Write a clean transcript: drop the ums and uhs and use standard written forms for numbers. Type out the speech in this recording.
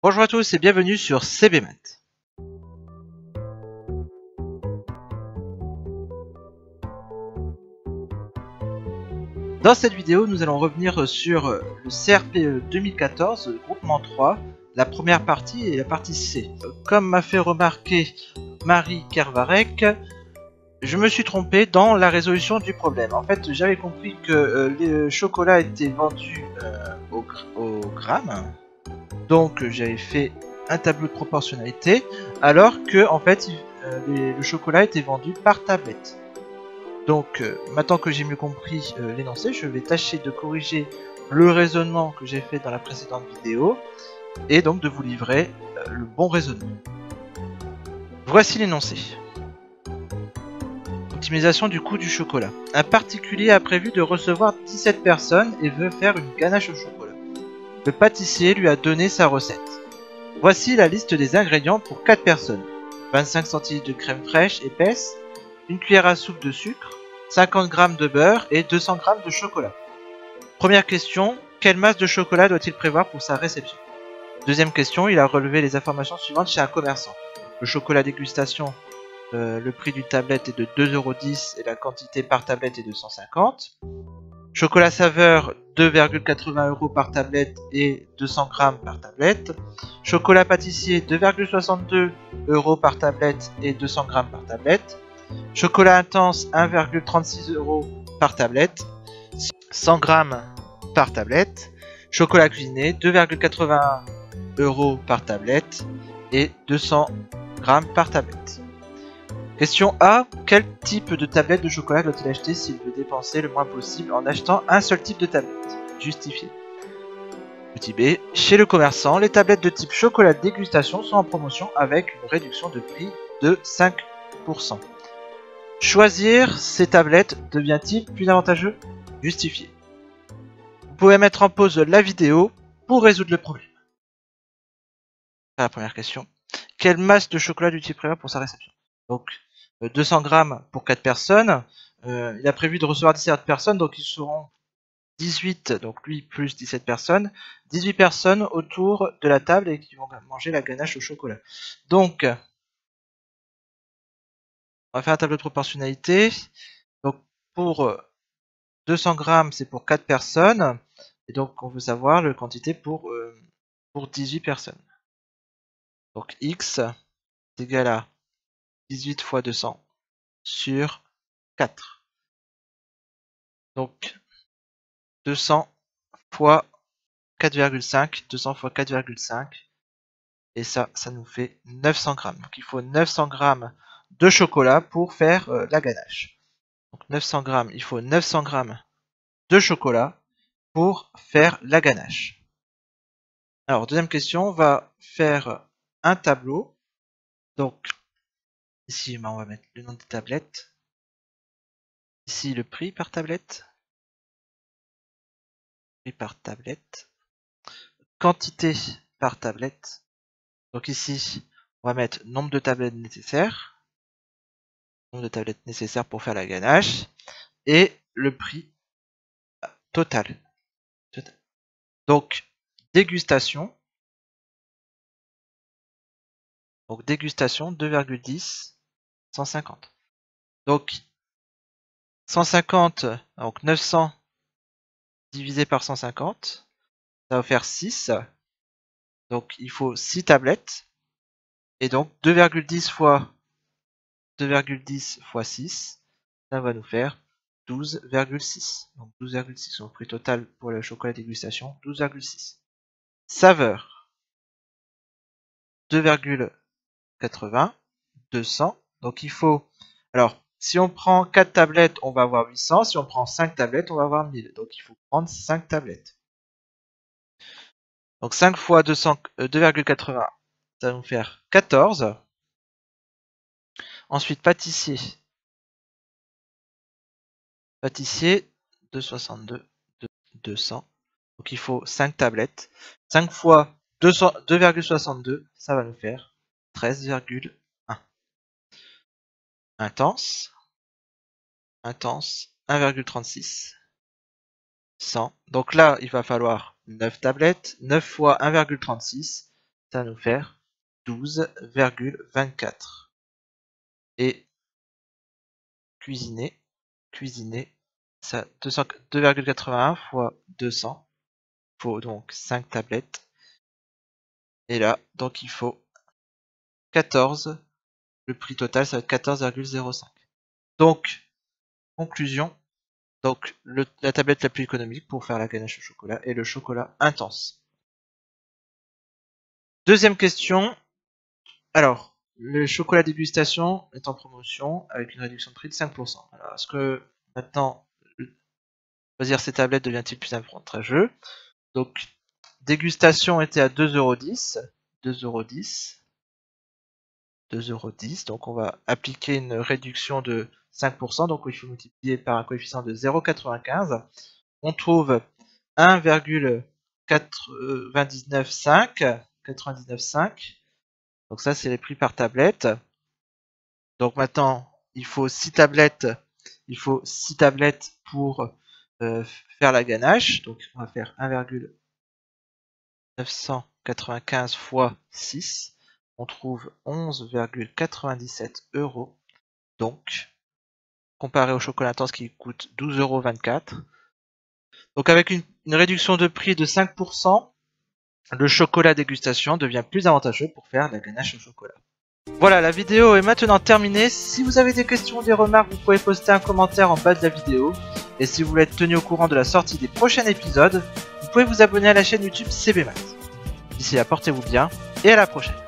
Bonjour à tous et bienvenue sur CBMath. Dans cette vidéo, nous allons revenir sur le CRPE 2014, groupement 3, la première partie et la partie C. Comme m'a fait remarquer Marie Kervarek, je me suis trompé dans la résolution du problème. En fait, j'avais compris que le chocolat était vendu au gramme, donc j'avais fait un tableau de proportionnalité, alors que en fait le chocolat était vendu par tablette. Donc maintenant que j'ai mieux compris l'énoncé, je vais tâcher de corriger le raisonnement que j'ai fait dans la précédente vidéo et donc de vous livrer le bon raisonnement. Voici l'énoncé. Optimisation du coût du chocolat. Un particulier a prévu de recevoir 17 personnes et veut faire une ganache au chocolat. Le pâtissier lui a donné sa recette. Voici la liste des ingrédients pour 4 personnes. 25 cl de crème fraîche épaisse, une cuillère à soupe de sucre, 50 g de beurre et 200 g de chocolat. Première question, quelle masse de chocolat doit-il prévoir pour sa réception? Deuxième question, il a relevé les informations suivantes chez un commerçant. Le chocolat dégustation, le prix d'une tablette est de 2,10 € et la quantité par tablette est de 150. Chocolat saveur, 2,80 € par tablette et 200 g par tablette. Chocolat pâtissier, 2,62 € par tablette et 200 g par tablette. Chocolat intense, 1,36 € par tablette, 100 g par tablette. Chocolat cuisiné, 2,81 € par tablette et 200 g par tablette. Question A. Quel type de tablette de chocolat doit-il acheter s'il veut dépenser le moins possible en achetant un seul type de tablette? Justifié. Petit B. Chez le commerçant, les tablettes de type chocolat dégustation sont en promotion avec une réduction de prix de 5%. Choisir ces tablettes devient-il plus avantageux? Justifié. Vous pouvez mettre en pause la vidéo pour résoudre le problème. La première question. Quelle masse de chocolat doit-il prévoir pour sa réception? Donc 200 g pour 4 personnes. Il a prévu de recevoir 17 personnes, donc ils seront 18, donc lui plus 17 personnes. 18 personnes autour de la table et qui vont manger la ganache au chocolat. Donc, on va faire un tableau de proportionnalité. Donc pour 200 g, c'est pour 4 personnes. Et donc, on veut savoir la quantité pour 18 personnes. Donc, x est égal à 18 fois 200 sur 4. Donc, 200 fois 4,5. 200 fois 4,5. Et ça nous fait 900 g. Donc, il faut 900 g de chocolat pour faire la ganache. Donc, 900 g, il faut 900 g de chocolat pour faire la ganache. Alors, deuxième question, on va faire un tableau. Donc, ici, on va mettre le nom des tablettes. Ici, le prix par tablette. Prix par tablette. Quantité par tablette. Donc ici, on va mettre nombre de tablettes nécessaires. Nombre de tablettes nécessaires pour faire la ganache. Et le prix total. Donc, dégustation. Donc, dégustation, 2,10, 150. Donc, 150, donc 900 divisé par 150, ça va faire 6. Donc, il faut 6 tablettes. Et donc, 2,10 fois 6, ça va nous faire 12,6. Donc, 12,6. Donc, prix total pour le chocolat dégustation, 12,6. Saveur, 2,80, 200. Donc, il faut... Alors, si on prend 4 tablettes, on va avoir 800. Si on prend 5 tablettes, on va avoir 1000. Donc, il faut prendre 5 tablettes. Donc, 5 fois 200, 2,80, ça va nous faire 14. Ensuite, pâtissier. Pâtissier, 262, 200. Donc, il faut 5 tablettes. 5 fois 2,62, ça va nous faire 13,1. Intense. Intense, 1,36. 100. Donc là, il va falloir 9 tablettes. 9 fois 1,36, ça va nous faire 12,24. Et cuisiner, ça 2,81 fois 200. Il faut donc 5 tablettes. Et là, donc il faut 14. Le prix total, ça va être 14,05. Donc, conclusion. Donc, la tablette la plus économique pour faire la ganache au chocolat est le chocolat intense. Deuxième question. Alors, le chocolat dégustation est en promotion avec une réduction de prix de 5%. Alors, est-ce que maintenant, choisir ces tablettes devient-il plus avantageux? Donc, dégustation était à 2,10 €. 2,10 €. Donc, on va appliquer une réduction de 5%. Donc, il faut multiplier par un coefficient de 0,95. On trouve 1,995. Donc ça, c'est les prix par tablette. Donc maintenant, il faut 6 tablettes. Il faut 6 tablettes pour faire la ganache. Donc on va faire 1,995 fois 6. On trouve 11,97 €. Donc, comparé au chocolat intense qui coûte 12,24 €. Donc avec une réduction de prix de 5%, le chocolat dégustation devient plus avantageux pour faire la ganache au chocolat. Voilà, la vidéo est maintenant terminée. Si vous avez des questions ou des remarques, vous pouvez poster un commentaire en bas de la vidéo. Et si vous voulez être tenu au courant de la sortie des prochains épisodes, vous pouvez vous abonner à la chaîne YouTube CBMath. D'ici là, portez-vous bien et à la prochaine.